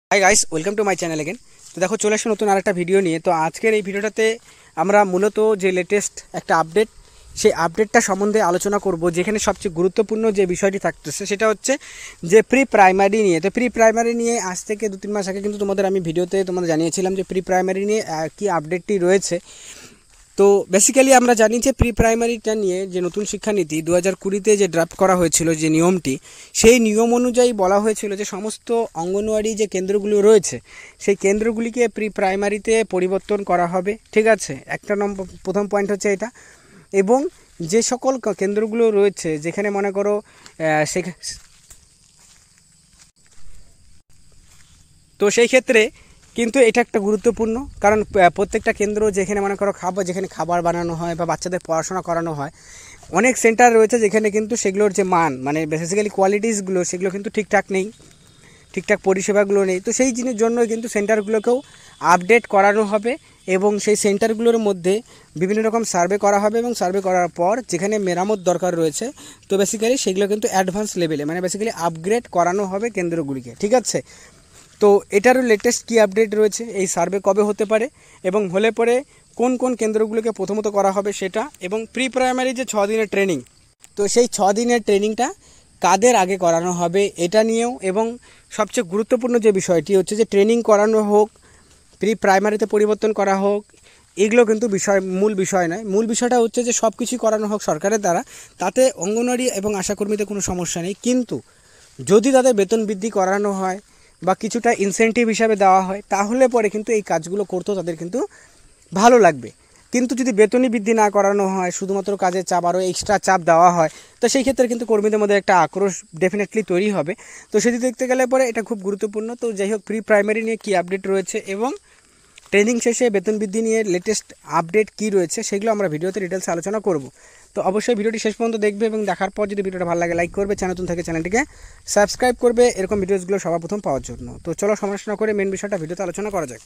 High guys, welcome to my channel again. তো দেখো, চলে আসো নতুন আরেকটা ভিডিও নিয়ে। তো আজকের এই ভিডিওটাতে আমরা মূলত যে লেটেস্ট একটা আপডেট, সেই আপডেটটা সম্বন্ধে আলোচনা করব। যেখানে সবচেয়ে গুরুত্বপূর্ণ যে বিষয়টি থাকতেছে সেটা হচ্ছে যে প্রি প্রাইমারি নিয়ে। তো প্রি প্রাইমারি নিয়ে আজ থেকে 2-3 মাস আগে কিন্তু আমি ভিডিওতে জানিয়েছিলাম যে প্রি প্রাইমারি নিয়ে কী আপডেটটি রয়েছে। তো বেসিক্যালি আমরা জানি যে প্রি প্রাইমারিটা নিয়ে যে নতুন শিক্ষানীতি 2020-তে যে ড্রাফট করা হয়েছিল, যে নিয়মটি, সেই নিয়ম অনুযায়ী বলা হয়েছিল যে সমস্ত অঙ্গনওয়াড়ি যে কেন্দ্রগুলো রয়েছে সেই কেন্দ্রগুলিকে প্রি প্রাইমারিতে পরিবর্তন করা হবে। ঠিক আছে, প্রথম পয়েন্ট হচ্ছে এটা। এবং যে সকল কেন্দ্রগুলো রয়েছে যেখানে মনে করো তো সেই ক্ষেত্রে কিন্তু এটা একটা গুরুত্বপূর্ণ, কারণ প্রত্যেকটা কেন্দ্র যেখানে মনে করো যেখানে খাবার বানানো হয় বা বাচ্চাদের পড়াশোনা করানো হয়, অনেক সেন্টার রয়েছে যেখানে কিন্তু সেগুলোর যে মান, মানে বেসিক্যালি কোয়ালিটিসগুলো, সেগুলো কিন্তু ঠিকঠাক নেই, ঠিকঠাক পরিষেবাগুলো নেই। তো সেই জিনিসের জন্য কিন্তু সেন্টারগুলোকেও আপডেট করানো হবে এবং সেই সেন্টারগুলোর মধ্যে বিভিন্ন রকম সার্ভে করা হবে এবং সার্ভে করার পর যেখানে মেরামত দরকার রয়েছে, তো বেসিক্যালি সেগুলো কিন্তু অ্যাডভান্স লেভেলে, মানে বেসিক্যালি আপগ্রেড করানো হবে কেন্দ্রগুলিকে। ঠিক আছে, তো এটারও লেটেস্ট কী আপডেট রয়েছে, এই সার্ভে কবে হতে পারে এবং হলে পরে কোন কোন কেন্দ্রগুলোকে প্রথমত করা হবে সেটা, এবং প্রি প্রাইমারি যে 6 দিনের ট্রেনিং, তো সেই 6 দিনের ট্রেনিংটা কাদের আগে করানো হবে এটা নিয়েও, এবং সবচেয়ে গুরুত্বপূর্ণ যে বিষয়টি হচ্ছে যে ট্রেনিং করানো হোক, প্রি প্রাইমারিতে পরিবর্তন করা হোক, এগুলো কিন্তু মূল বিষয় নয়। মূল বিষয়টা হচ্ছে যে সব কিছুই করানো হোক সরকারের দ্বারা, তাতে অঙ্গনওয়াড়ি এবং আশাকর্মীদের কোনো সমস্যা নেই। কিন্তু যদি তাদের বেতন বৃদ্ধি করানো হয় বা কিছুটা ইনসেন্টিভ হিসাবে দেওয়া হয়, তাহলে পরে কিন্তু এই কাজগুলো করতেও তাদের কিন্তু ভালো লাগবে। কিন্তু যদি বেতনই বৃদ্ধি না করানো হয়, শুধুমাত্র কাজের চাপ আরও এক্সট্রা চাপ দেওয়া হয়, তো সেই ক্ষেত্রে কিন্তু কর্মীদের মধ্যে একটা আক্রোশ ডেফিনেটলি তৈরি হবে। তো সেটি দেখতে গেলে পরে এটা খুব গুরুত্বপূর্ণ। তো যাই হোক, প্রি প্রাইমারি নিয়ে কী আপডেট রয়েছে এবং ট্রেনিং শেষে বেতন বৃদ্ধি নিয়ে লেটেস্ট আপডেট কী রয়েছে সেগুলো আমরা ভিডিওতে ডিটেলসে আলোচনা করব। তো অবশ্যই ভিডিওটি শেষ পর্যন্ত দেখবে এবং দেখার পর যদি ভিডিওটা ভালো লাগে লাইক করবে, চ্যানেল নতুন থেকে চ্যানেলটিকে সাবস্ক্রাইব করবে এরকম ভিডিওসগুলো সবার প্রথম পাওয়ার জন্য। তো চলো সমস্যা না করে মেন বিষয়টা ভিডিওতে আলোচনা করা যাক।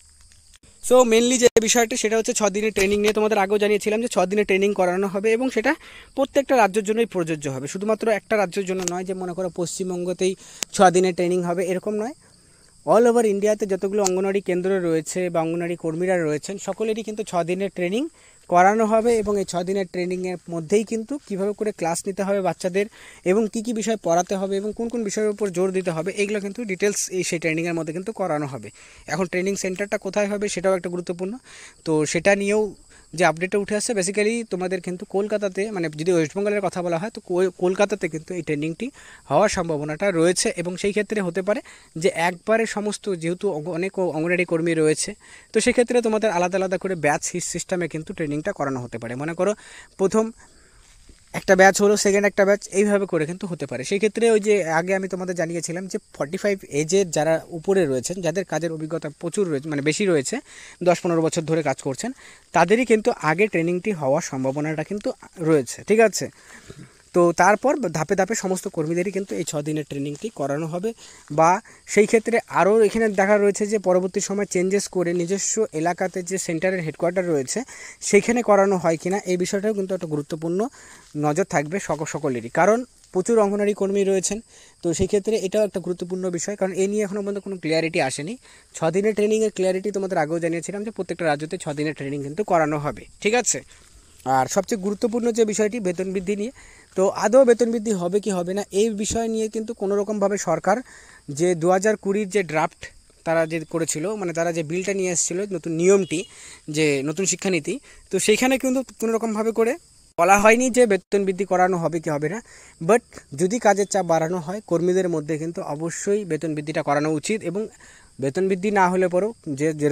সো মেনলি যে বিষয়টি সেটা হচ্ছে 6 দিনের ট্রেনিং নিয়ে। তোমাদের আগেও জানিয়েছিলাম যে 6 দিনের ট্রেনিং করানো হবে এবং সেটা প্রত্যেকটা রাজ্যের জন্যই প্রযোজ্য হবে, শুধুমাত্র একটা রাজ্যের জন্য নয়। যে মনে করো পশ্চিমবঙ্গতেই 6 দিনের ট্রেনিং হবে এরকম নয়, অল ওভার ইন্ডিয়াতে যতগুলো অঙ্গনওয়াড়ি কেন্দ্র রয়েছে বা অঙ্গনওয়াড়ি কর্মীরা রয়েছেন সকলেরই কিন্তু 6 দিনের ট্রেনিং করানো হবে। এবং এই 6 দিনের ট্রেনিংয়ের মধ্যেই কিন্তু কীভাবে করে ক্লাস নিতে হবে বাচ্চাদের এবং কী কী বিষয় পড়াতে হবে এবং কোন কোন বিষয়ের উপর জোর দিতে হবে, এগুলো কিন্তু ডিটেলস সেই ট্রেনিংয়ের মধ্যে কিন্তু করানো হবে। এখন ট্রেনিং সেন্টারটা কোথায় হবে সেটাও একটা গুরুত্বপূর্ণ। তো সেটা নিয়েও যে আপডেটটা উঠে আসছে, বেসিক্যালি তোমাদের কিন্তু কলকাতাতে, মানে যদি ওয়েস্টবেঙ্গলের কথা বলা হয় তো কলকাতাতে কিন্তু এই ট্রেনিংটি হওয়ার সম্ভাবনাটা রয়েছে। এবং সেই ক্ষেত্রে হতে পারে যে একবারে সমস্ত, যেহেতু অনেক অঙ্গনওয়াড়ি কর্মী রয়েছে, তো সেক্ষেত্রে তোমাদের আলাদা আলাদা করে ব্যাচ সিস্টেমে কিন্তু ট্রেনিংটা করানো হতে পারে। মনে করো প্রথম একটা ব্যাচ হলো, সেকেন্ড একটা ব্যাচ, এইভাবে করে কিন্তু হতে পারে। সেই ক্ষেত্রে ওই যে আগে আমি তোমাদের জানিয়েছিলাম যে 45 এজের যারা উপরে রয়েছেন, যাদের কাজের অভিজ্ঞতা প্রচুর রয়েছে, মানে বেশি রয়েছে, 10-15 বছর ধরে কাজ করছেন, তাদেরই কিন্তু আগে ট্রেনিংটি হওয়ার সম্ভাবনাটা কিন্তু রয়েছে। ঠিক আছে, তো তারপর ধাপে ধাপে সমস্ত কর্মীদেরই কিন্তু এই 6 দিনের ট্রেনিংটি করানো হবে। বা সেই ক্ষেত্রে আরও এখানে দেখা রয়েছে যে পরবর্তী সময় চেঞ্জেস করে নিজস্ব এলাকাতে যে সেন্টারের হেডকোয়ার্টার রয়েছে সেখানে করানো হয় কিনা, এই বিষয়টাও কিন্তু একটা গুরুত্বপূর্ণ নজর থাকবে সকলেরই, কারণ প্রচুর অঙ্গনওয়াড়ি কর্মী রয়েছেন। তো সেই ক্ষেত্রে এটাও একটা গুরুত্বপূর্ণ বিষয়, কারণ এই নিয়ে এখনও পর্যন্ত কোনো ক্লিয়ারিটি আসেনি। 6 দিনের ট্রেনিংয়ের ক্লিয়ারিটি তোমাদের আগেও জানিয়েছিলাম যে প্রত্যেকটা রাজ্যতে 6 দিনের ট্রেনিং কিন্তু করানো হবে। ঠিক আছে, আর সবচেয়ে গুরুত্বপূর্ণ যে বিষয়টি বেতন বৃদ্ধি নিয়ে, তো আদৌ বেতন বৃদ্ধি হবে কি হবে না এই বিষয় নিয়ে কিন্তু কোনোরকমভাবে সরকার যে 2020-র যে ড্রাফট তারা যে করেছিল, মানে তারা যে বিলটা নিয়ে এসেছিলো, নতুন নিয়মটি, যে নতুন শিক্ষানীতি, তো সেইখানে কিন্তু কোনোরকমভাবে করে বলা হয়নি যে বেতন বৃদ্ধি করানো হবে কি হবে না। বাট যদি কাজের চাপ বাড়ানো হয় কর্মীদের মধ্যে কিন্তু অবশ্যই বেতন বৃদ্ধিটা করানো উচিত। এবং বেতন বৃদ্ধি না হলে পরেও যে